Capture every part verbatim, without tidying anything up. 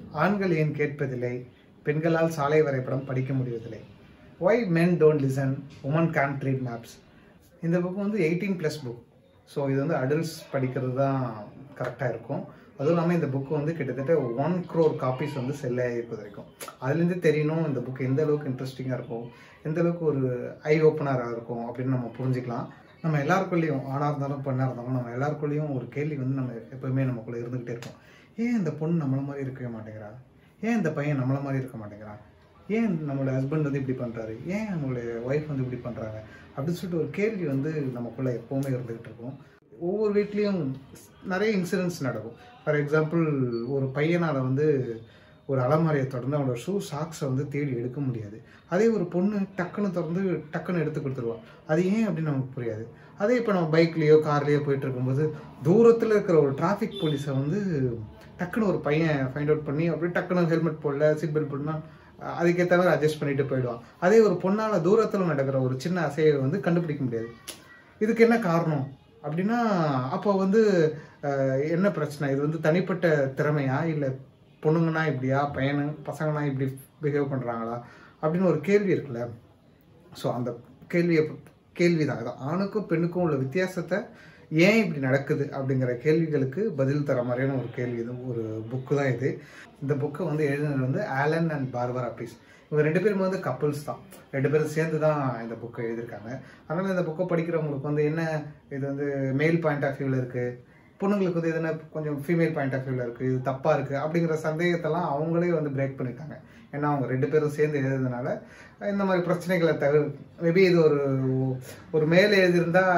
ஆண்கள் ஏன் கேட்பதில்லை, பெண்களால் சாலை வரைபடம் படிக்க முடிவதில்லை. Why men don't listen, women can't read maps. இந்த புக் வந்து எயிட்டீன் ப்ளஸ் புக். ஸோ இது வந்து அடல்ட்ஸ் படிக்கிறது தான் கரெக்டாக இருக்கும். அதுவும் இல்லாமல் இந்த புக்கு வந்து கிட்டத்தட்ட ஒன் க்ரோர் காப்பீஸ் வந்து செல் ஆகிருப்பது வரைக்கும். அதுலேருந்து தெரியணும் இந்த புக் எந்த அளவுக்கு இன்ட்ரெஸ்டிங்காக இருக்கும், எந்த அளவுக்கு ஒரு ஐ ஓப்பனராக இருக்கும் அப்படின்னு நம்ம புரிஞ்சுக்கலாம். நம்ம எல்லாருக்குள்ளேயும், ஆணாக இருந்தாலும் பெண்ணாக இருந்தாலும், நம்ம எல்லாருக்குள்ளேயும் ஒரு கேள்வி வந்து நம்ம எப்போவுமே நமக்குள்ளே இருந்துக்கிட்டே இருக்கும். ஏன் இந்த பொண்ணு நம்மளை மாதிரி இருக்கவே மாட்டேங்கிறா, ஏன் இந்த பையன் நம்மளை மாதிரி இருக்க மாட்டேங்கிறான், ஏன் நம்மளோட ஹஸ்பண்ட் வந்து இப்படி பண்ணுறாரு, ஏன் நம்மளுடைய ஒய்ஃப் வந்து இப்படி பண்ணுறாங்க அப்படின்னு சொல்லிட்டு ஒரு கேள்வி வந்து நமக்குள்ளே எப்போவுமே இருந்துக்கிட்டு இருக்கும். ஒவ்வொரு வீட்லேயும் நிறைய இன்சிடென்ட்ஸ் நடக்கும். ஃபார் எக்ஸாம்பிள், ஒரு பையனால் வந்து ஒரு அலமாரியை தொடர்ந்து அவனோட ஷூ சாக்ஸை வந்து தேடி எடுக்க முடியாது. அதே ஒரு பொண்ணு டக்குன்னு திறந்து டக்குன்னு எடுத்து கொடுத்துருவான். அது ஏன் அப்படின்னு நமக்கு புரியாது. அதே இப்போ நம்ம பைக்லேயோ கார்லேயோ போயிட்டு இருக்கும்போது தூரத்தில் இருக்கிற ஒரு டிராஃபிக் போலீஸை வந்து டக்குன்னு ஒரு பையன் ஃபைண்ட் அவுட் பண்ணி அப்படியே டக்குன்னு ஹெல்மெட் போடல, சீட் பெல்ட் போடனா அதுக்கேற்ற மாதிரி அட்ஜஸ்ட் பண்ணிட்டு போயிடுவான். அதே ஒரு பொண்ணால் தூரத்தில் நடக்கிற ஒரு சின்ன அசையை வந்து கண்டுபிடிக்க முடியாது. இதுக்கு என்ன காரணம் அப்படின்னா, அப்போ வந்து என்ன பிரச்சனை, இது வந்து தனிப்பட்ட திறமையா, இல்லை பொண்ணுங்கன்னா இப்படியா, பையனு பசங்கன்னா இப்படி பிஹேவ் பண்ணுறாங்களா அப்படின்னு ஒரு கேள்வி இருக்குல்ல. ஸோ அந்த கேள்வியை கேள்வி தான் இது. ஆணுக்கும் பெண்ணுக்கும் உள்ள வித்தியாசத்தை ஏன் இப்படி நடக்குது அப்படிங்கிற கேள்விகளுக்கு பதில் தர மாதிரியான ஒரு கேள்வி இது, ஒரு புக்கு தான் இது. இந்த புக்கை வந்து எழுதினது வந்து ஆலன் அண்ட் பார்பரா பீஸ். இவங்க ரெண்டு பேரும் வந்து கப்புள்ஸ் தான், ரெண்டு பேரும் சேர்ந்து தான் இந்த புக்கை எழுதியிருக்காங்க. அதனால் இந்த புக்கை படிக்கிறவங்களுக்கு வந்து என்ன, இது வந்து மேல் பாயிண்ட் ஆஃப் வியூவில் இருக்குது, பொண்ணுங்களுக்கு வந்து எதுனா கொஞ்சம் ஃபீமேல் பாயிண்ட் ஆஃப் வியூவில் இருக்குது, இது தப்பாக இருக்குது அப்படிங்கிற சந்தேகத்தெல்லாம் அவங்களே வந்து பிரேக் பண்ணியிருக்காங்க. ஏன்னா அவங்க ரெண்டு பேரும் சேர்ந்து எழுதுனால இந்த மாதிரி பிரச்சனைகளை தவிர, மேபி இது ஒரு ஒரு மேலே எழுதியிருந்தால்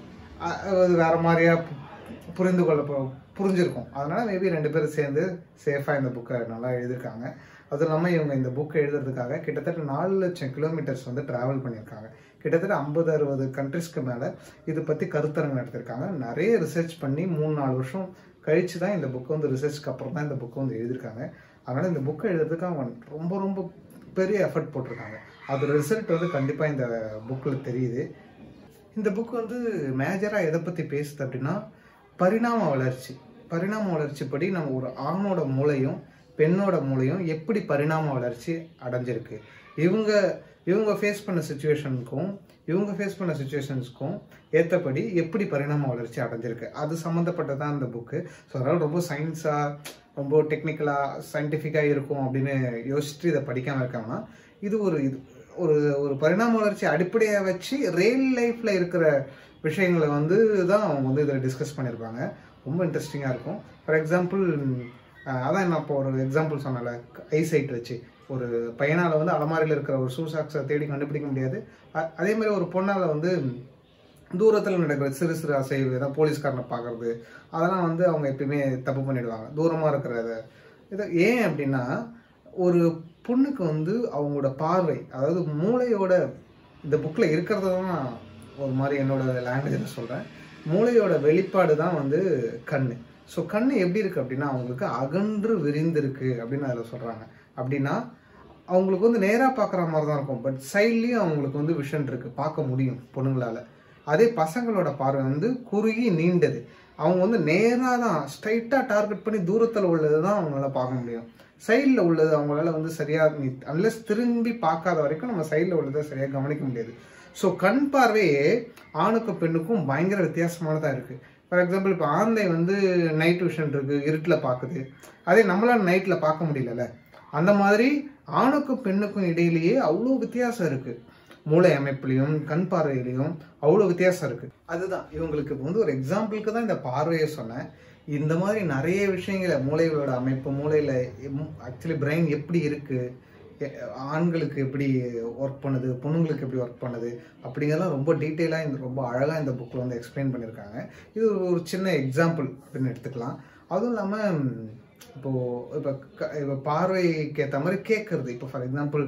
அது வேறு மாதிரியா புரிந்து கொள்ள புரிஞ்சிருக்கும். அதனால் மேபி ரெண்டு பேரும் சேர்ந்து சேஃபாக இந்த புக்கை நல்லா எழுதியிருக்காங்க. அதுவும் இல்லாமல் இவங்க இந்த புக்கை எழுதுறதுக்காக கிட்டத்தட்ட நாலு லட்சம் கிலோமீட்டர்ஸ் வந்து ட்ராவல் பண்ணியிருக்காங்க. கிட்டத்தட்ட ஐம்பது அறுபது கண்ட்ரிஸ்க்கு மேலே இதை பற்றி கருத்தரங்கு நடத்திருக்காங்க. நிறைய ரிசர்ச் பண்ணி மூணு நாலு வருஷம் கழித்து தான் இந்த புக்கை வந்து ரிசர்ச்க்கு அப்புறம் தான் இந்த புக்கை வந்து எழுதியிருக்காங்க. அதனால் இந்த புக்கை எழுதுறதுக்கு அவங்க ரொம்ப ரொம்ப பெரிய எஃபர்ட் போட்டிருக்காங்க. அதோட ரிசல்ட் வந்து கண்டிப்பாக இந்த புக்கில் தெரியுது. இந்த புக் வந்து மேஜராக எதை பற்றி பேசுது அப்படின்னா, பரிணாம வளர்ச்சி. பரிணாம வளர்ச்சி படி நம்ம ஒரு ஆணோட மூளையும் பெண்ணோட மூளையும் எப்படி பரிணாம வளர்ச்சி அடைஞ்சிருக்கு, இவங்க இவங்க ஃபேஸ் பண்ண சுச்சுவேஷனுக்கும் இவங்க ஃபேஸ் பண்ண சுச்சுவேஷன்ஸ்க்கும் ஏற்றபடி எப்படி பரிணாம வளர்ச்சி அடைஞ்சிருக்கு, அது சம்மந்தப்பட்டதான் இந்த புக்கு. ஸோ அதனால் ரொம்ப சயின்ஸாக, ரொம்ப டெக்னிக்கலாக, சயின்டிஃபிக்காக இருக்கும் அப்படின்னு யோசிச்சுட்டு இதை படிக்காமல் இருக்காங்கன்னா, இது ஒரு இது ஒரு ஒரு பரிணாம வளர்ச்சி அடிப்படையாக வச்சு ரியல் லைஃப்பில் இருக்கிற விஷயங்களை வந்து தான் அவங்க வந்து இதில் டிஸ்கஸ் பண்ணியிருப்பாங்க. ரொம்ப இன்ட்ரெஸ்டிங்காக இருக்கும். ஃபார் எக்ஸாம்பிள், அதான் நான் இப்போ ஒரு எக்ஸாம்பிள் சொன்னால, ஐசைட் வச்சு ஒரு பையனால் வந்து அலமாரியில் இருக்கிற ஒரு ஷூ சாக்ஸை தேடி கண்டுபிடிக்க முடியாது. அதே மாதிரி ஒரு பொண்ணால் வந்து தூரத்தில் நடக்கிற சிறு சிறு அசைவு, ஏதாவது போலீஸ்காரனை பார்க்குறது, அதெல்லாம் வந்து அவங்க எப்பயுமே தப்பு பண்ணிடுவாங்க, தூரமாக இருக்கிறத. இது ஏன் அப்படின்னா, ஒரு பொண்ணுக்கு வந்து அவங்களோட பார்வை, அதாவது மூளையோட, இந்த புக்கில் இருக்கிறது தான் ஒரு மாதிரி என்னோட லாங்குவேஜில் சொல்கிறேன், மூளையோட வெளிப்பாடு தான் வந்து கண். ஸோ கண் எப்படி இருக்குது அப்படின்னா, அவங்களுக்கு அகன்று விரிந்திருக்கு அப்படின்னு அதில் சொல்கிறாங்க. அப்படின்னா அவங்களுக்கு வந்து நேராக பார்க்குற மாதிரி தான் இருக்கும், பட் சைட்லேயும் அவங்களுக்கு வந்து விஷன் இருக்குது, பார்க்க முடியும் பொண்ணுங்களால். அதே பசங்களோட பார்வை வந்து குறுகி நீண்டது. அவங்க வந்து நேராக தான் ஸ்ட்ரைட்டாக டார்கெட் பண்ணி தூரத்தில் உள்ளது தான் அவங்களால பார்க்க முடியும். சைடில் உள்ளது அவங்களால வந்து சரியாக, அன்லெஸ் திரும்பி பார்க்காத வரைக்கும் நம்ம சைடில் உள்ளதை சரியாக கவனிக்க முடியாது. ஸோ கண் பார்வையே ஆணுக்கும் பெண்ணுக்கும் பயங்கர வித்தியாசமானதாக இருக்குது. ஃபார் எக்ஸாம்பிள், இப்போ ஆந்தை வந்து நைட் விஷன் இருக்குது, இருட்டில் பார்க்குது. அதே நம்மளால் நைட்டில் பார்க்க முடியல. அந்த மாதிரி ஆணுக்கும் பெண்ணுக்கும் இடையிலேயே அவ்வளோ வித்தியாசம் இருக்குது. மூளை அமைப்புலையும் கண் பார்வையிலையும் அவ்வளோ வித்தியாசம் இருக்குது. அதுதான் இவங்களுக்கு வந்து ஒரு எக்ஸாம்பிளுக்கு தான் இந்த பார்வையை சொன்னேன். இந்த மாதிரி நிறைய விஷயங்களை, மூளைகளோட அமைப்பு, மூளையில் ஆக்சுவலி பிரெயின் எப்படி இருக்குது, ஆண்களுக்கு எப்படி ஒர்க் பண்ணுது, பொண்ணுங்களுக்கு எப்படி ஒர்க் பண்ணுது அப்படிங்கிறதெல்லாம் ரொம்ப டீட்டெயிலாக இந்த ரொம்ப அழகாக இந்த புக்கில் வந்து எக்ஸ்பிளைன் பண்ணியிருக்காங்க. இது ஒரு சின்ன எக்ஸாம்பிள் அப்படின்னு எடுத்துக்கலாம். அதுவும் இல்லாமல் இப்போது இப்போ க இப்போ பார்வைக்கு ஏற்ற மாதிரி கேட்குறது. இப்போ ஃபார் எக்ஸாம்பிள்,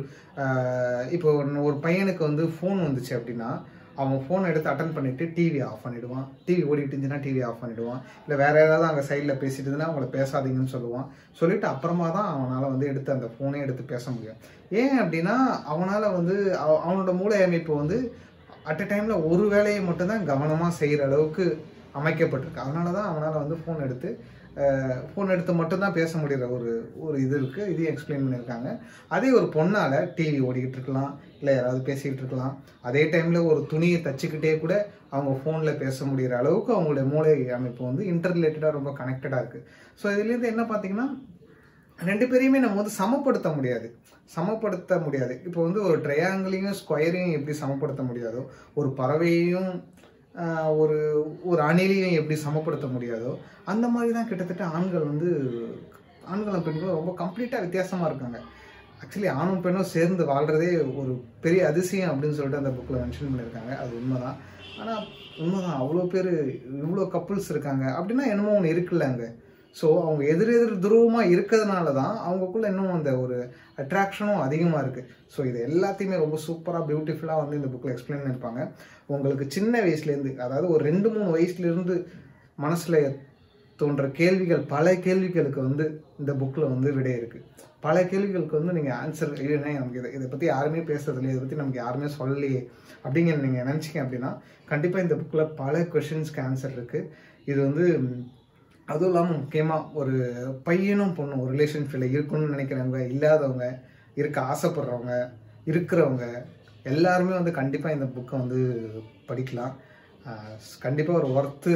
இப்போ ஒரு பையனுக்கு வந்து ஃபோன் வந்துச்சு அப்படின்னா, அவன் ஃபோன் எடுத்து அட்டன் பண்ணிவிட்டு டிவி ஆஃப் பண்ணிவிடுவான். டிவி ஓடிட்டு இருந்துச்சுன்னா டிவி ஆஃப் பண்ணிவிடுவான். இல்லை வேறு ஏதாவது அங்கே சைடில் பேசிட்டு இருந்துன்னா அவங்கள பேசாதீங்கன்னு சொல்லுவான். சொல்லிவிட்டு அப்புறமா தான் அவனால் வந்து எடுத்து அந்த ஃபோனே எடுத்து பேச முடியும். ஏன் அப்படின்னா, அவனால் வந்து அவனோட மூளை அமைப்பு வந்து அட் அ டைமில் ஒரு வேலையை மட்டும்தான் கவனமாக செய்கிற அளவுக்கு அமைக்கப்பட்டிருக்கு. அதனால தான் அவனால் வந்து ஃபோன் எடுத்து ஃபோன் எடுத்து மட்டும்தான் பேச முடிகிற ஒரு ஒரு இது இருக்குது. இதையும் எக்ஸ்பிளைன் பண்ணியிருக்காங்க. அதே ஒரு பொண்ணால் டிவி ஓடிக்கிட்டு இருக்கலாம், இல்லை யாராவது பேசிக்கிட்டு இருக்கலாம், அதே டைமில் ஒரு துணியை தச்சுக்கிட்டே கூட அவங்க ஃபோனில் பேச முடிகிற அளவுக்கு அவங்களுடைய மூளை அமைப்பு வந்து இன்டர் ரிலேட்டடாக ரொம்ப கனெக்டடாக இருக்குது. ஸோ இதுலேருந்து என்ன பார்த்தீங்கன்னா, ரெண்டு பேரையுமே நம்ம வந்து சமப்படுத்த முடியாது சமப்படுத்த முடியாது இப்போ வந்து ஒரு ட்ரையாங்கிளையும் ஸ்கொயரையும் எப்படி சமப்படுத்த முடியாதோ, ஒரு பறவையையும் ஒரு ஒரு அணிலையும் எப்படி சமப்படுத்த முடியாதோ, அந்த மாதிரி தான் கிட்டத்தட்ட ஆண்கள் வந்து ஆண்களும் பெண்களும் ரொம்ப கம்ப்ளீட்டாக வித்தியாசமாக இருக்காங்க. ஆக்சுவலி ஆணும் பெண்ணும் சேர்ந்து வாழ்கிறதே ஒரு பெரிய அதிசயம் அப்படின்னு சொல்லிட்டு அந்த புக்கில் மென்ஷன் பண்ணியிருக்காங்க. அது உண்மைதான். ஆனால் உண்மைதான், அவ்வளோ பேர் இவ்வளோ கப்புள்ஸ் இருக்காங்க அப்படின்னா என்னமோ ஒன்று இருக்குல்ல அங்கே. ஸோ அவங்க எதிர் எதிர் துருவமாக இருக்கிறதுனால தான் அவங்களுக்குள்ள இன்னும் அந்த ஒரு அட்ராக்ஷனும் அதிகமாக இருக்குது. ஸோ இது எல்லாத்தையுமே ரொம்ப சூப்பராக பியூட்டிஃபுல்லாக வந்து இந்த புக்கில் எக்ஸ்பிளைன் பண்ணியிருப்பாங்க. உங்களுக்கு சின்ன வயசுலேருந்து, அதாவது ஒரு ரெண்டு மூணு வயசுலேருந்து மனசில் தோன்ற கேள்விகள், பல கேள்விகளுக்கு வந்து இந்த புக்கில் வந்து விடை இருக்குது. பல கேள்விகளுக்கு வந்து நீங்கள் ஆன்சர் இல்லைன்னா நமக்கு இதை இதை பற்றி யாருமே பேசுறதில்லையே, இதை பற்றி நமக்கு யாருமே சொல்லலையே அப்படிங்கிற நீங்கள் நினச்சிங்க அப்படின்னா கண்டிப்பாக இந்த புக்கில் பல கொஷின்ஸ்க்கு ஆன்சர் இருக்குது. இது வந்து அதுவும் இல்லாமல் முக்கியமாக ஒரு பையனும் பொண்ணும் ஒரு ரிலேஷன்ஷிப்பில் இருக்கணும்னு நினைக்கிறவங்க, இல்லாதவங்க, இருக்க ஆசைப்படுறவங்க, இருக்கிறவங்க எல்லாருமே வந்து கண்டிப்பாக இந்த புக்கை வந்து படிக்கலாம். கண்டிப்பாக ஒரு ஒர்த்து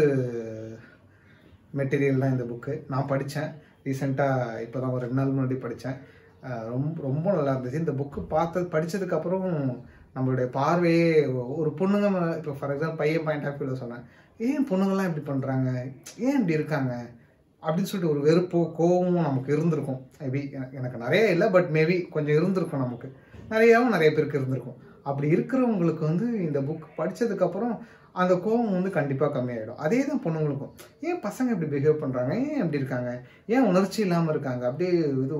மெட்டீரியல் தான் இந்த புக்கு. நான் படித்தேன் ரீசெண்டாக, இப்போ தான் ஒரு ரெண்டு நாள் முன்னாடி படித்தேன். ரொம்ப ரொம்ப நல்லா இருந்துச்சு. இந்த புக்கு பார்த்து படித்ததுக்கப்புறம் நம்மளுடைய பார்வையே ஒரு பொண்ணுங்க, இப்போ ஃபார் எக்ஸாம்பிள் பையன் பாயிண்ட் ஆஃப் வியூவில் சொன்னேன், ஏன் பொண்ணுங்கள்லாம் இப்படி பண்ணுறாங்க, ஏன் இப்படி இருக்காங்க அப்படின்னு சொல்லிட்டு ஒரு வெறுப்போ கோவமும் நமக்கு இருந்திருக்கும். மேபி எனக்கு நிறைய இல்லை, பட் மேபி கொஞ்சம் இருந்திருக்கும். நமக்கு நிறையாவும் நிறைய பேருக்கு இருந்திருக்கும். அப்படி இருக்கிறவங்களுக்கு வந்து இந்த புக் படித்ததுக்கப்புறம் அந்த கோவம் வந்து கண்டிப்பாக கம்மியாயிடும். அதே தான் பொண்ணுங்களுக்கும், ஏன் பசங்க இப்படி பிஹேவ் பண்ணுறாங்க, ஏன் இப்படி இருக்காங்க, ஏன் உணர்ச்சி இல்லாமல் இருக்காங்க, அப்படியே இது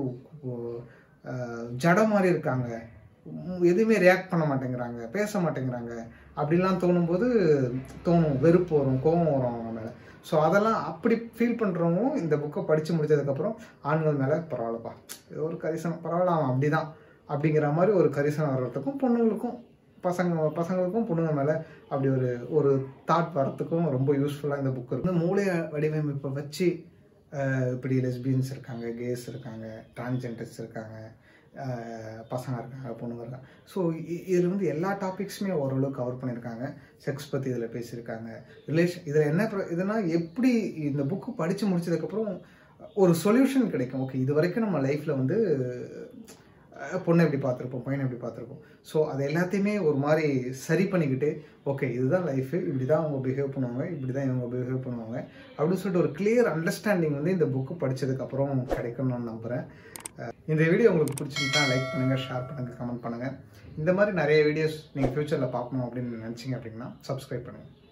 ஜட மாதிரி இருக்காங்க, எதுவுமே ரியாக்ட் பண்ண மாட்டேங்கிறாங்க, பேச மாட்டேங்கிறாங்க அப்படிலாம் தோணும்போது தோணும், வெறுப்பு வரும், கோபம் வரும் அவங்க மேலே. ஸோ அதெல்லாம் அப்படி ஃபீல் பண்ணுறவங்களும் இந்த புக்கை படித்து முடித்ததுக்கப்புறம் ஆண்கள் மேலே பரவாயில்லப்பா, ஏதோ ஒரு கரிசனம், பரவாயில்ல அவன் அப்படி தான் அப்படிங்கிற மாதிரி ஒரு கரிசனம் வர்றதுக்கும், பொண்ணுங்களுக்கும் பசங்க பசங்களுக்கும் பொண்ணுங்க மேலே அப்படி ஒரு ஒரு தாட் வரத்துக்கும் ரொம்ப யூஸ்ஃபுல்லாக இந்த புக்கு இருக்குது. மூளை வடிவமைப்பை வச்சு இப்படி லெஸ்பியன்ஸ் இருக்காங்க, கேஸ் இருக்காங்க, டிரான்ஸ்ஜெண்டர்ஸ் இருக்காங்க, பசங்க இருக்காங்க, பொண்ணுங்க இருக்காங்க. ஸோ இதில் வந்து எல்லா டாபிக்ஸுமே ஓரளவுக்கு கவர் பண்ணியிருக்காங்க. செக்ஸ் பற்றி இதில் பேசியிருக்காங்க, ரிலேஷன். இதில் என்ன இதனால் எப்படி இந்த புக்கு படித்து முடிச்சதுக்கப்புறம் ஒரு சொல்யூஷன் கிடைக்கும். ஓகே, இது வரைக்கும் நம்ம லைஃப்பில் வந்து பொண்ணை எப்படி பார்த்துருப்போம், பையனை எப்படி பார்த்துருப்போம். ஸோ அது எல்லாத்தையுமே ஒரு மாதிரி சரி பண்ணிக்கிட்டு, ஓகே இதுதான் லைஃபு, இப்படி தான் அவங்க பிஹேவ் பண்ணுவாங்க, இப்படி தான் இவங்க பிஹேவ் பண்ணுவாங்க அப்படின்னு சொல்லிட்டு ஒரு கிளியர் அண்டர்ஸ்டாண்டிங் வந்து இந்த புக்கு படித்ததுக்கப்புறம் கிடைக்கும்னு நான் நம்புகிறேன். இந்த வீடியோ உங்களுக்கு பிடிச்சிருந்தா லைக் பண்ணுங்கள், ஷேர் பண்ணுங்கள், கமெண்ட் பண்ணுங்கள். இந்த மாதிரி நிறைய வீடியோஸ் நீங்கள் ஃப்யூச்சரில் பார்க்கணும் அப்படின்னு நினச்சிங்க அப்படின்னா சப்ஸ்கிரைப் பண்ணுங்கள்.